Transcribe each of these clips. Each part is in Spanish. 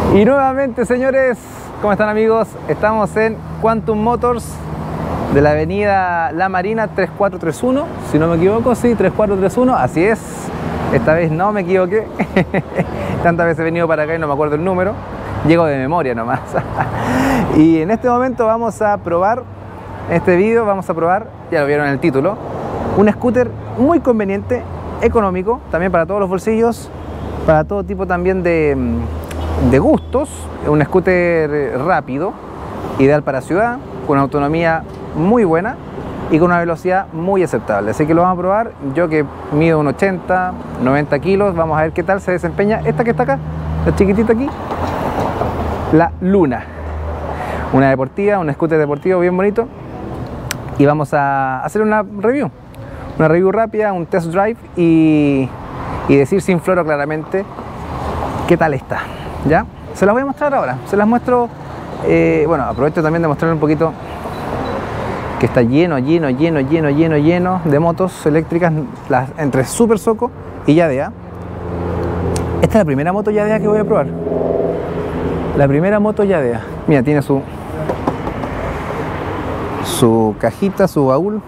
Y nuevamente, señores, ¿cómo están, amigos? Estamos en Quantum Motors de la avenida La Marina 3431, si no me equivoco, sí, 3431, así es. Esta vez no me equivoqué. Tantas veces he venido para acá y no me acuerdo el número. Llego de memoria nomás. Y en este momento vamos a probar, en este vídeo vamos a probar, ya lo vieron en el título, un scooter muy conveniente, económico, también para todos los bolsillos, para todo tipo también de gustos. Un scooter rápido, ideal para ciudad, con una autonomía muy buena y con una velocidad muy aceptable. Así que lo vamos a probar. Yo que mido un 80, 90 kilos, vamos a ver qué tal se desempeña esta que está acá, la chiquitita aquí, la Luna. Una deportiva, un scooter deportivo bien bonito. Y vamos a hacer una review rápida, un test drive y decir sin floro claramente qué tal está, ¿ya? Se las voy a mostrar ahora, se las muestro, bueno, aprovecho también de mostrarles un poquito que está lleno de motos eléctricas, entre Super Soco y Yadea. Esta es la primera moto Yadea que voy a probar. La primera moto Yadea. Mira, tiene su cajita, su baúl.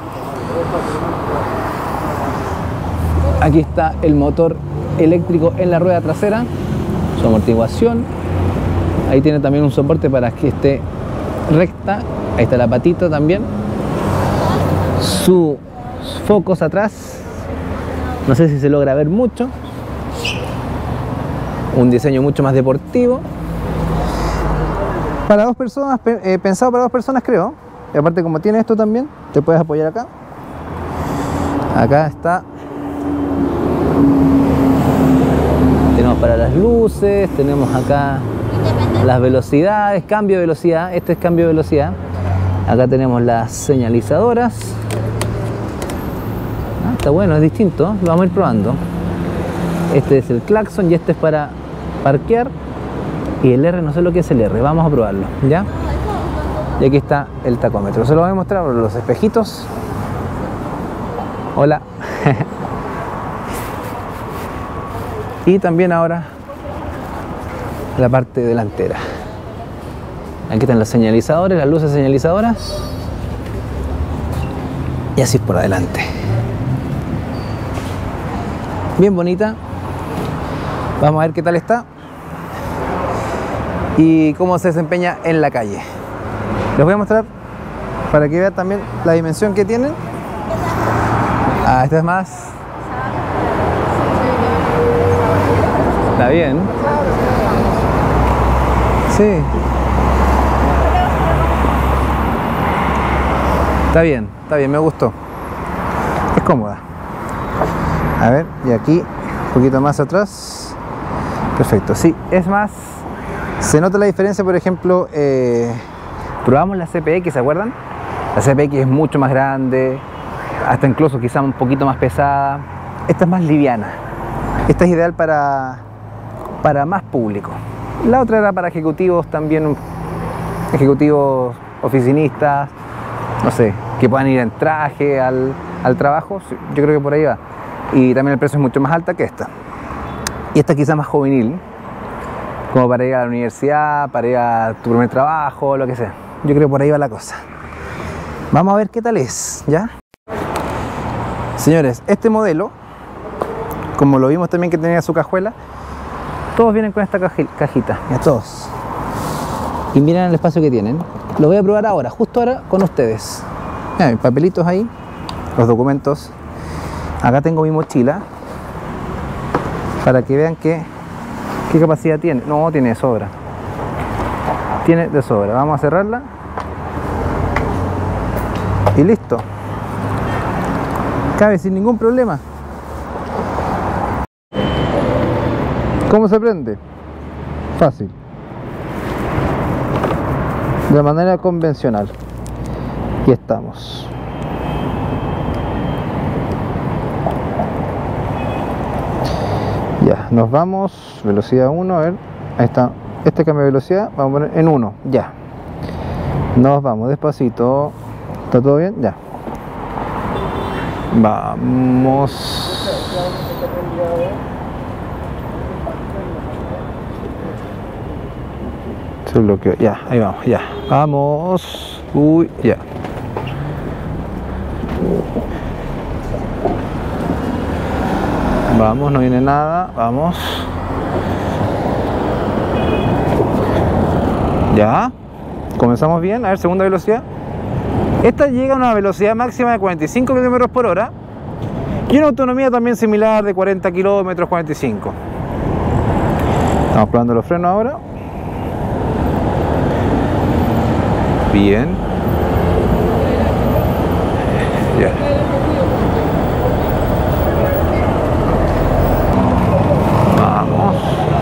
Aquí está el motor eléctrico en la rueda trasera, su amortiguación. Ahí tiene también un soporte para que esté recta. Ahí está la patita también. Sus focos atrás. No sé si se logra ver mucho. Un diseño mucho más deportivo. Para dos personas, pensado para dos personas, creo. Y aparte, como tiene esto también, te puedes apoyar acá. Acá está. Tenemos para las luces, tenemos acá las velocidades, cambio de velocidad. Este es cambio de velocidad. Acá tenemos las señalizadoras. Está bueno, es distinto, lo vamos a ir probando. Este es el claxon y este es para parquear. Y el R, no sé lo que es el R, vamos a probarlo, ¿ya? Y aquí está el tacómetro. Se lo voy a mostrar por los espejitos. Hola. Y también ahora la parte delantera. Aquí están los señalizadores, las luces señalizadoras. Y así por adelante. Bien bonita. Vamos a ver qué tal está y cómo se desempeña en la calle. Les voy a mostrar para que vean también la dimensión que tienen. Esta es más. Está bien. Sí. Está bien, me gustó. Es cómoda. A ver, y aquí, un poquito más atrás. Perfecto, sí, es más. Se nota la diferencia, por ejemplo, probamos la CPX, ¿se acuerdan? La CPX es mucho más grande, hasta incluso quizá un poquito más pesada. Esta es más liviana. Esta es ideal para más público. La otra era para ejecutivos también, ejecutivos oficinistas, no sé, que puedan ir en traje al trabajo. Yo creo que por ahí va. Y también el precio es mucho más alta que esta. Y esta quizá más juvenil, como para ir a la universidad, para ir a tu primer trabajo, lo que sea. Yo creo que por ahí va la cosa. Vamos a ver qué tal es, ¿ya? Señores, este modelo, como lo vimos también que tenía su cajuela, todos vienen con esta cajita, ya todos. Y miren el espacio que tienen. Lo voy a probar ahora, justo ahora con ustedes. Mira, mis papelitos ahí, los documentos. Acá tengo mi mochila, para que vean qué capacidad tiene. No, tiene de sobra. Tiene de sobra. Vamos a cerrarla. Y listo. Cabe sin ningún problema. ¿Cómo se prende? Fácil. De manera convencional. Y estamos. Ya, nos vamos. Velocidad 1, a ver. Ahí está. Este cambio de velocidad, vamos a poner en 1. Ya. Nos vamos despacito. ¿Está todo bien? Ya. Vamos. Se bloqueó, ya, ahí vamos, ya. Vamos. Uy, ya. Vamos, no viene nada, vamos. Ya. Comenzamos bien, a ver, segunda velocidad. Esta llega a una velocidad máxima de 45 km por hora y una autonomía también similar de 40 km, 45. Estamos probando los frenos ahora. Bien. Ya. Vamos.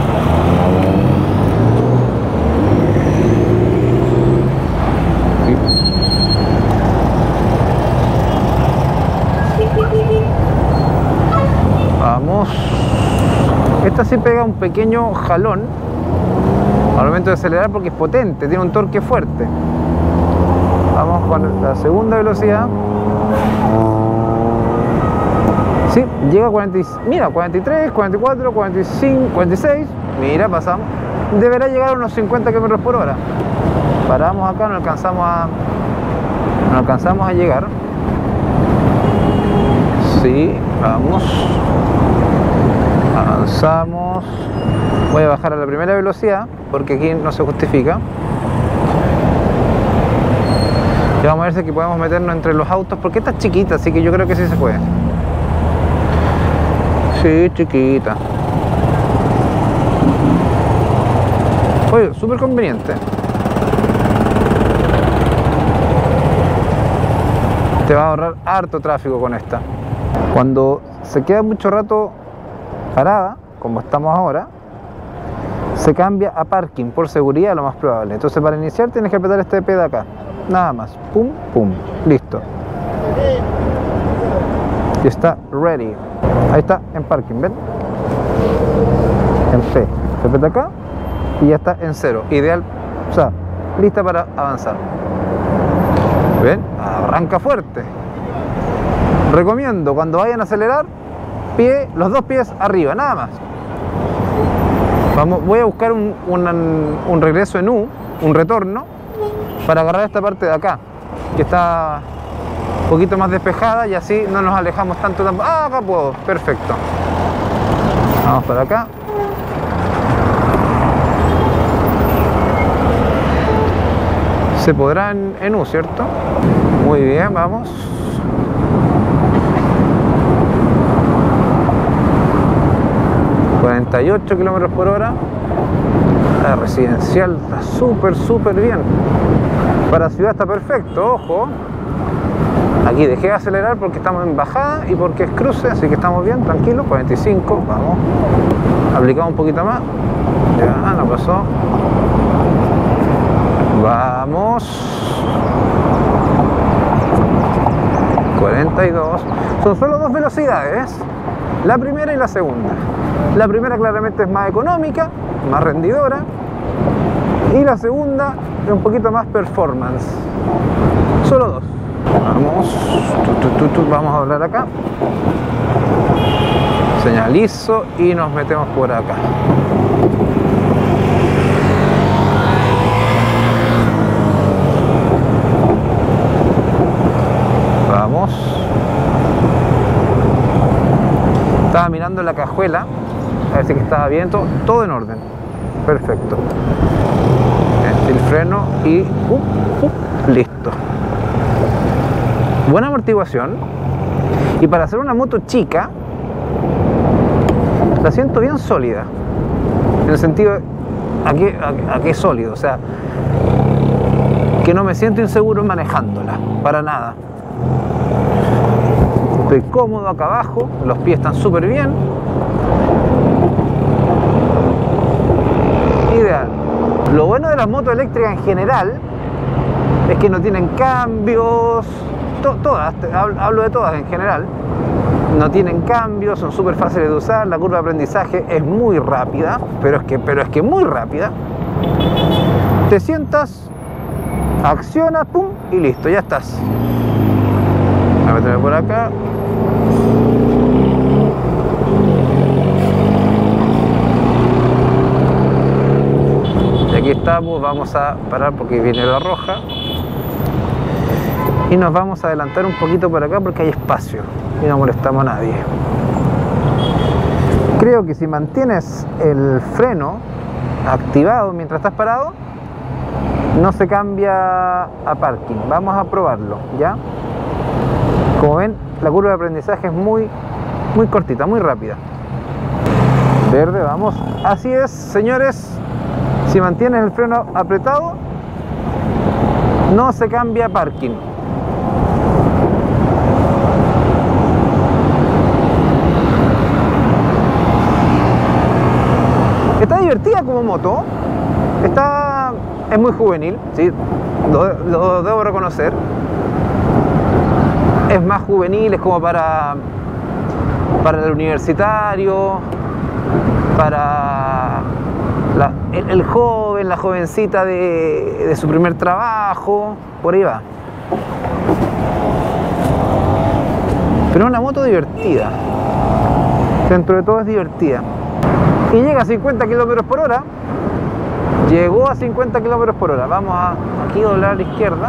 Vamos. Esta sí pega un pequeño jalón al momento de acelerar porque es potente, tiene un torque fuerte. Vamos con la segunda velocidad. Sí, llega a 40, mira, 43, 44, 45, 46. Mira, pasamos. Deberá llegar a unos 50 km por hora. Paramos acá, no alcanzamos a llegar. Sí, vamos. Avanzamos. Voy a bajar a la primera velocidad porque aquí no se justifica. Y vamos a ver si aquí podemos meternos entre los autos porque esta es chiquita, así que yo creo que sí se puede. Sí, chiquita. Oye, súper conveniente. Te va a ahorrar harto tráfico con esta. Cuando se queda mucho rato parada, como estamos ahora, se cambia a parking por seguridad, lo más probable. Entonces para iniciar tienes que apretar este P de acá. Nada más. Pum, pum. Listo. Y está ready. Ahí está en parking, ¿ven? En P. Se aprieta acá y ya está en 0. Ideal, o sea, lista para avanzar. ¿Ven? Arranca fuerte. Recomiendo cuando vayan a acelerar, los dos pies arriba, nada más. Voy a buscar un regreso en U, un retorno, para agarrar esta parte de acá, que está un poquito más despejada y así no nos alejamos tanto. Ah, acá puedo, perfecto. Vamos para acá. Se podrá en U, ¿cierto? Muy bien, vamos. ...48 km por hora... La residencial está súper bien. Para ciudad está perfecto, ojo. Aquí dejé de acelerar porque estamos en bajada y porque es cruce, así que estamos bien, tranquilos. 45, vamos. Aplicamos un poquito más. Ya, no pasó. Vamos. 42. Son solo dos velocidades, la primera y la segunda. La primera claramente es más económica, más rendidora, y la segunda es un poquito más performance. Solo dos. Vamos. Vamos a hablar acá. Señalizo y nos metemos por acá. Vamos. Estaba mirando la cajuela a ver si estaba bien, todo en orden. Perfecto. El freno y listo. Buena amortiguación. Y para hacer una moto chica, la siento bien sólida. En el sentido, aquí es sólido, o sea, que no me siento inseguro manejándola, para nada. Estoy cómodo acá abajo, los pies están súper bien. Ideal. Lo bueno de las motos eléctricas en general es que no tienen cambios, todas, hablo de todas en general, no tienen cambios, son súper fáciles de usar, la curva de aprendizaje es muy rápida, pero es que muy rápida. Te sientas, accionas, pum, y listo, ya estás. Voy a meterme por acá. Y aquí estamos, vamos a parar porque viene la roja. Y nos vamos a adelantar un poquito por acá porque hay espacio y no molestamos a nadie. Creo que si mantienes el freno activado mientras estás parado, no se cambia a parking. Vamos a probarlo, ¿ya? Como ven, la curva de aprendizaje es muy cortita, muy rápida. Verde, vamos. Así es, señores. Si mantienes el freno apretado, no se cambia a parking. Está divertida como moto. Es muy juvenil, ¿sí? Lo debo reconocer. Es más juvenil, es como para el universitario, para el joven, la jovencita de su primer trabajo, por ahí va. Pero es una moto divertida. Dentro de todo es divertida. Y llega a 50 km por hora. Llegó a 50 km por hora. Vamos a aquí doblar a la izquierda.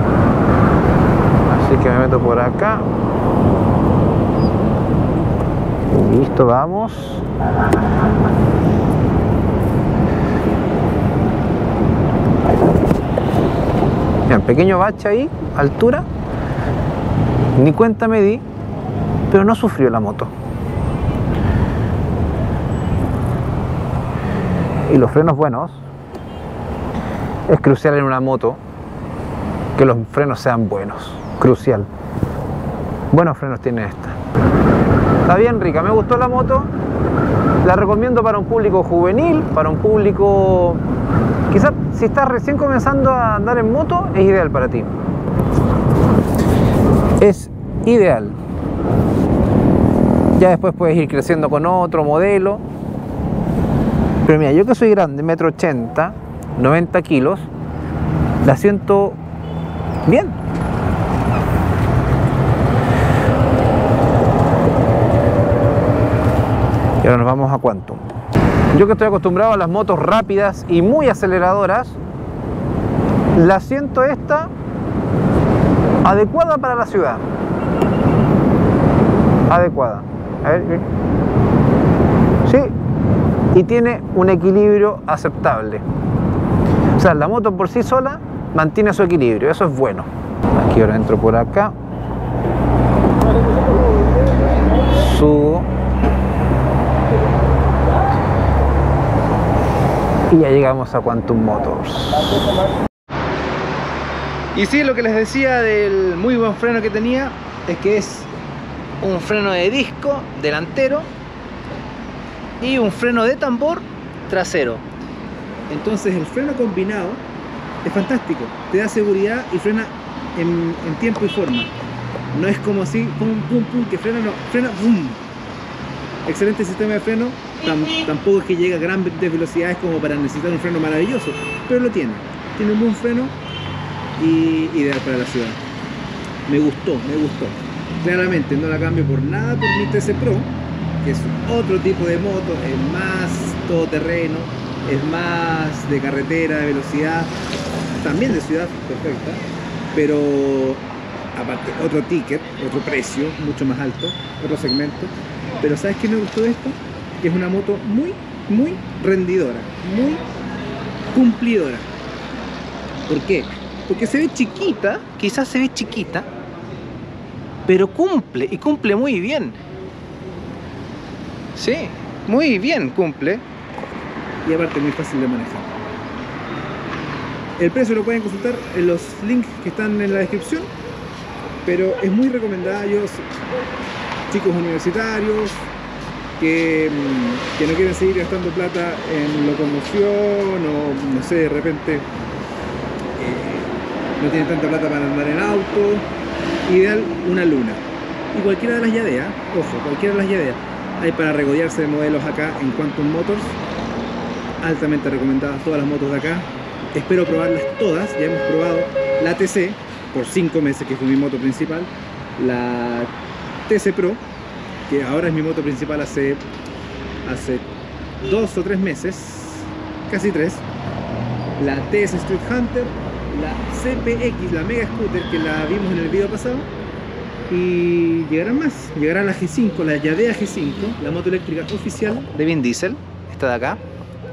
Así que me meto por acá. Listo, vamos. Bien, pequeño bache ahí, altura. Ni cuenta me di, pero no sufrió la moto. Y los frenos buenos. Es crucial en una moto que los frenos sean buenos. Crucial. Buenos frenos tiene esta. Está bien rica, me gustó la moto. La recomiendo para un público juvenil, para un público... Quizás si estás recién comenzando a andar en moto, es ideal para ti. Es ideal. Ya después puedes ir creciendo con otro modelo. Pero mira, yo que soy grande, 1,80 m, 90 kilos, la siento bien. Y ahora nos vamos a Quantum. Yo que estoy acostumbrado a las motos rápidas y muy aceleradoras, la siento esta adecuada para la ciudad. Adecuada. A ver. Sí. Y tiene un equilibrio aceptable. O sea, la moto por sí sola mantiene su equilibrio, eso es bueno. Aquí ahora entro por acá. Subo. Y ya llegamos a Quantum Motors. Y sí, lo que les decía del muy buen freno que tenía es que es un freno de disco delantero y un freno de tambor trasero. Entonces el freno combinado es fantástico, te da seguridad y frena en tiempo y forma. No es como así, pum, pum, pum, que frena, no, frena, boom. Excelente sistema de freno, tampoco es que llega a grandes velocidades como para necesitar un freno maravilloso, pero lo tiene un buen freno y ideal para la ciudad. Me gustó. Claramente no la cambio por nada por mi TC Pro, que es otro tipo de moto, es más todoterreno, es más de carretera, de velocidad, también de ciudad, perfecta, pero aparte otro ticket, otro precio, mucho más alto, otro segmento. Pero ¿sabes qué me gustó de esto? Que es una moto muy rendidora, muy cumplidora. ¿Por qué? Porque se ve chiquita, quizás se ve chiquita, pero cumple, y cumple muy bien. Sí, muy bien cumple. Y aparte muy fácil de manejar. El precio lo pueden consultar en los links que están en la descripción, pero es muy recomendada. Yo, chicos universitarios que no quieren seguir gastando plata en locomoción o no sé, de repente no tienen tanta plata para andar en auto, ideal una Luna. Y cualquiera de las Yadea, ojo, cualquiera de las Yadea. Hay para regodearse de modelos acá en Quantum Motors, altamente recomendadas todas las motos de acá. Espero probarlas todas. Ya hemos probado la TC por 5 meses, que fue mi moto principal, la TC Pro, que ahora es mi moto principal hace 2 o 3 meses, casi 3, la TS Street Hunter, la CPX, la Mega Scooter que la vimos en el video pasado, y llegarán más. Llegará la G5, la Yadea G5, la moto eléctrica oficial de Vin Diesel, esta de acá,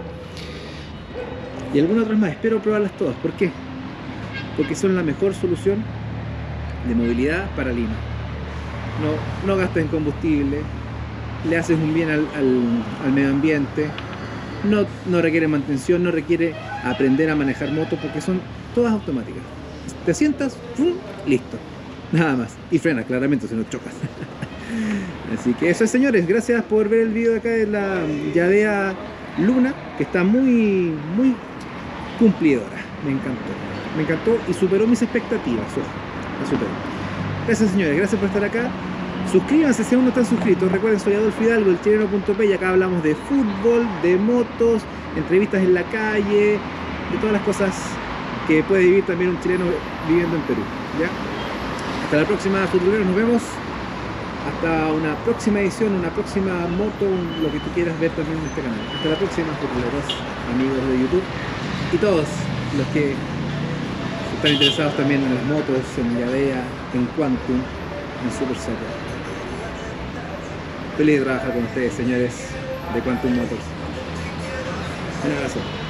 y algunas otras más. Espero probarlas todas. ¿Por qué? Porque son la mejor solución de movilidad para Lima. No gastas en combustible, le haces un bien al medio ambiente, no requiere mantención, no requiere aprender a manejar moto, porque son todas automáticas. Te sientas, ¡pum!, listo, nada más. Y frena, claramente, si no chocas. Así que eso es, señores. Gracias por ver el video de acá de la Yadea Luna, que está muy cumplidora. Me encantó y superó mis expectativas. La superó. Gracias, señores, gracias por estar acá. Suscríbanse si aún no están suscritos. Recuerden, soy Adolfo Hidalgo, el chileno.p, y acá hablamos de fútbol, de motos, entrevistas en la calle, de todas las cosas que puede vivir también un chileno viviendo en Perú. ¿Ya? Hasta la próxima, futboleros, nos vemos. Hasta una próxima edición, una próxima moto, lo que tú quieras ver también en este canal. Hasta la próxima, futboleros, amigos de YouTube y todos los que están interesados también en las motos, en Yadea, en Quantum, en Super Saga. Feliz de trabajar con ustedes, señores de Quantum Motors. Un abrazo.